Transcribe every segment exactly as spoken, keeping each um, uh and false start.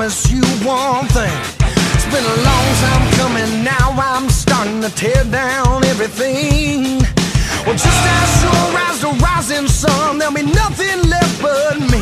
promise you one thing. It's been a long time coming, now I'm starting to tear down everything. Well, just as sure as the rising sun, there'll be nothing left but me.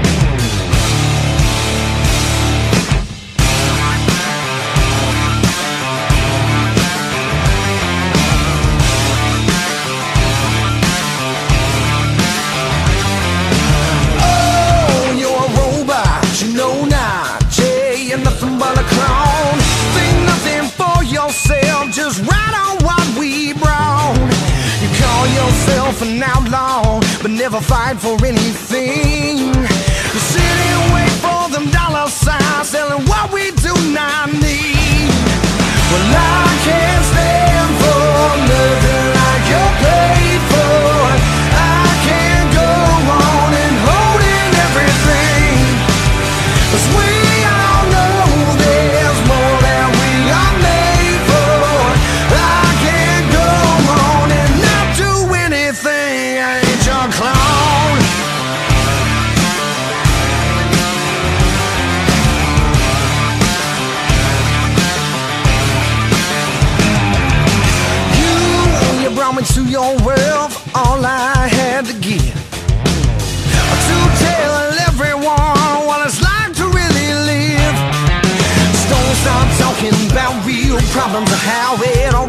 Nothing but a clone. Think nothing for yourself, just ride on what we brought. You call yourself an outlaw, but never fight for anything. You sit and wait for them dollar signs, selling what we do not need. Well, I can't stand for nothing like you're paid for. I can't go on and holding everything, 'cause we to your wealth, all I had to give, to tell everyone what it's like to really live. Just don't stop talking about real problems or how it all